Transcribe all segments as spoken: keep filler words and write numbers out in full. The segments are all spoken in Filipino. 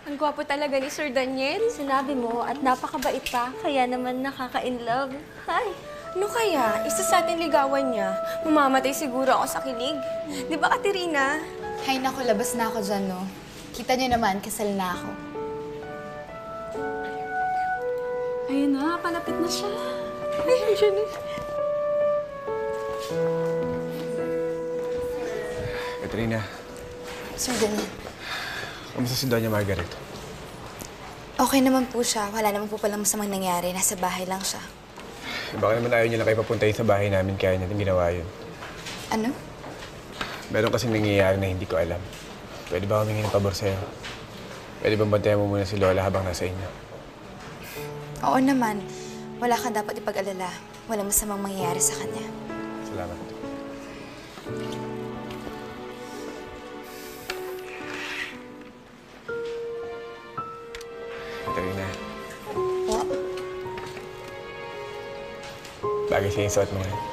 Ang gwapo talaga ni Sir Daniel. Sinabi mo at napakabait pa, kaya naman nakaka-inlove. Hi! Ano kaya? Isa sa ating ligawan niya. Mamamatay siguro ako sa kilig. Di ba, Katerina? Hay naku, labas na ako dyan, no? Kita niyo naman, kasal na ako. Ayun na, palapit na siya. Ay, siya na. Katrina, Sir Daniel, kamusta si Doña Margaret? okay naman po siya. Wala naman po palang masamang nangyari. Nasa bahay lang siya. Eh, baka naman ayaw niyo lang kayo papuntahin sa bahay namin kaya natin ginawa yun. Ano? Meron kasing nangyayari na hindi ko alam. Pwede ba humingi ng pabor sa'yo? Pwede bang bantayan mo muna si Lola habang nasa inyo? Oo naman. Wala kang dapat ipag-alala. Wala masamang mangyayari sa kanya. Salamat. Katarina. Po? Bagay siya yung suot mo ngayon.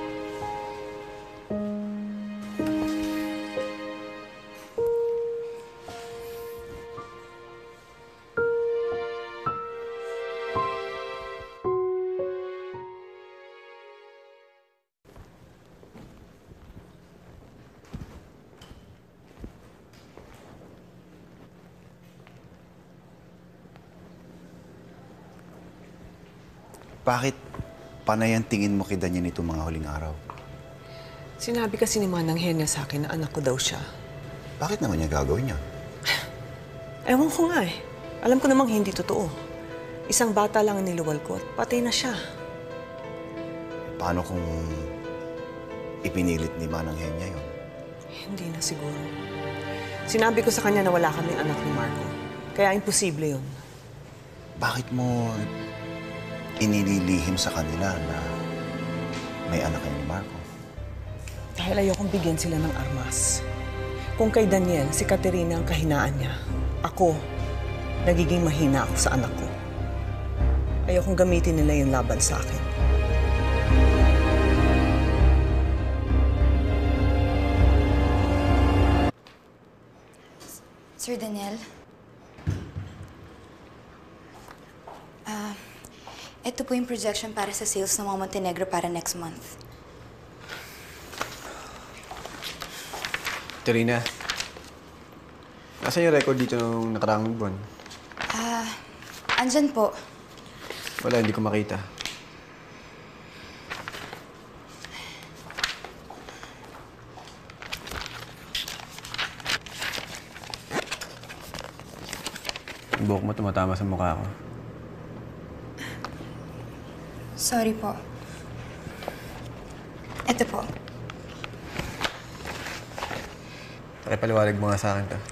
Bakit panay ang tingin mo kay Daniel nitong mga huling araw? Sinabi kasi ni Manang Henya sa akin na anak ko daw siya. Bakit naman niya gagawin yan? Ewan ko nga eh. Alam ko namang hindi totoo. Isang bata lang ang niluwal ko at patay na siya. Paano kung ipinilit ni Manang Henya yun? Hindi na siguro. Sinabi ko sa kanya na wala kaming anak ni Marco. Kaya imposible yun. Bakit mo inililihim sa kanila na may anak kayo ni Marco? Dahil ayokong bigyan sila ng armas. Kung kay Daniel, si Katerina ang kahinaan niya. Ako, nagiging mahina ako sa anak ko. Ayokong gamitin nila yung laban sa akin. Sir Daniel? Ah, ito po yung projection para sa sales ng mga Montenegro para next month. Katarina, nasaan yung record dito nung nakaraang buwan? Ah, andyan po. Wala, hindi ko makita. Ang buhok mo tumatama sa mukha ko. Sorry po. Ito po. Pakipaliwanag mo nga sa akin to.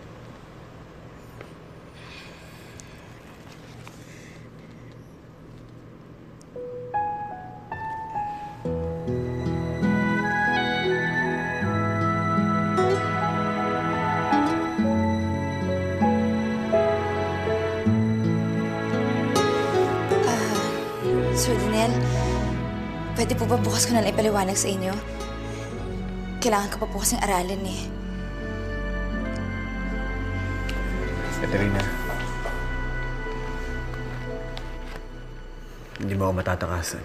Sir Daniel, pwede po ba bukas ko na lang ipaliwanag sa inyo? Kailangan ko pa po kasing aralin eh. Katerina, hindi mo ako matatakasan.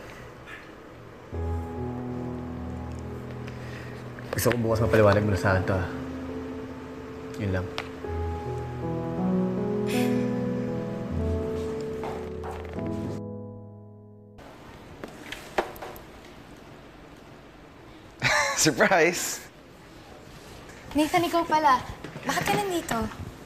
Gusto ko bukas mapaliwanag mo na sa akin to, ah. Yun lang. Surprise! Nathan, ikaw pala. Bakit ka nandito?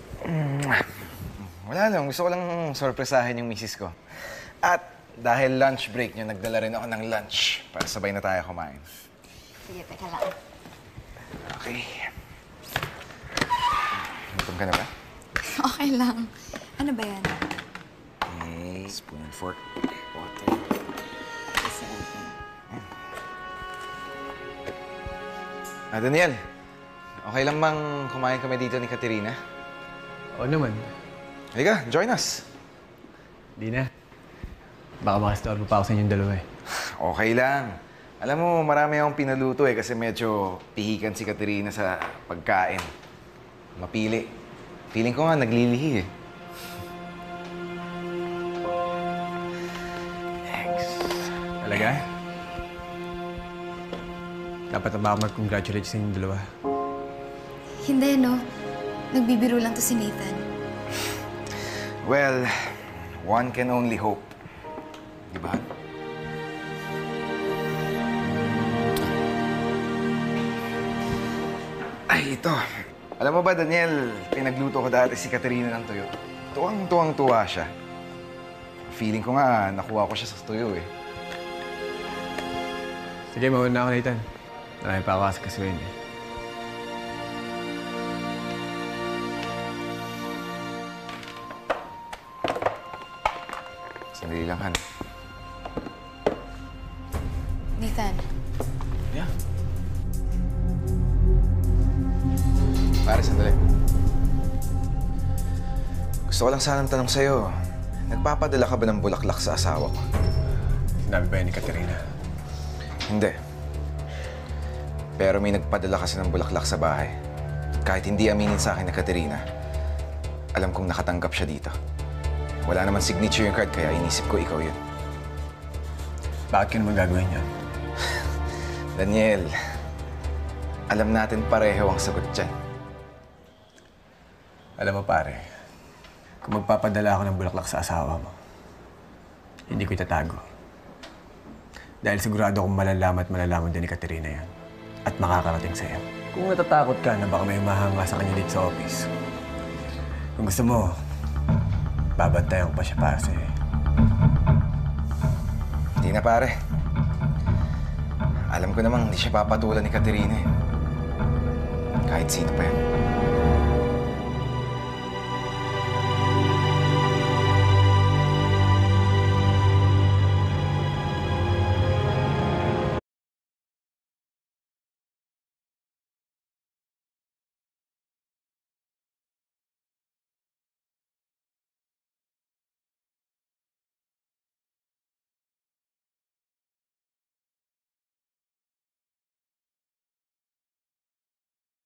Wala lang. Gusto ko lang sorpresahin yung misis ko. At dahil lunch break niyo, nagdala rin ako ng lunch para sabay na tayo kumain. Sige, teka lang. Okay. Gutom ka na ba? Okay lang. Ano ba yan? Okay. Spoon and fork. Water. Ah, Daniel. Okay lang bang kumain kami dito ni Katerina? Oo naman. Halika, join us. Di na. Baka makastorbo pa ako sa inyong dalawa eh. Okay lang. Alam mo, marami akong pinaluto eh kasi medyo pihikan si Katerina sa pagkain. Mapili. Feeling ko nga naglilihi eh. Thanks. Talaga? Dapat na ba ako mag-congratulate sa inyong dalawa? Hindi, no? Nagbibiro lang to si Nathan. Well, one can only hope. Di ba? Ay, ito. Alam mo ba, Daniel, pinagluto ko dati si Katerina ng tuyo. Tuwang-tuwang-tuwa siya. Feeling ko nga, nakuha ko siya sa tuyo eh. Sige, mauna na ako, Nathan. Marami pa ako kasikasuhin eh. Sandali lang, Han. Nathan, Yeah. Pare, sandali. Gusto ko lang sanang tanong sa'yo, nagpapadala ka ba ng bulaklak sa asawa ko? Sinabi ba yun ni Katerina? Hindi. Pero may nagpadala kasi ng bulaklak sa bahay. Kahit hindi aminin sa akin na Katerina, alam kong nakatanggap siya dito. Wala naman signature yung card, kaya inisip ko ikaw yun. Bakit ka naman gagawin yan? Daniel, alam natin pareho ang sagot dyan. Alam mo, pare, kung magpapadala ako ng bulaklak sa asawa mo, hindi ko itatago. Dahil sigurado akong malalaman at malalaman din ni Katerina yan. At makakarating sa'yo. Kung natatakot ka na baka may umahanga sa kanya dito sa office, kung gusto mo, babantayan ko pa siya para sa'yo. Hindi na, pare. Alam ko namang hindi siya papatulan ni Katerina eh. Kahit sino pa yan.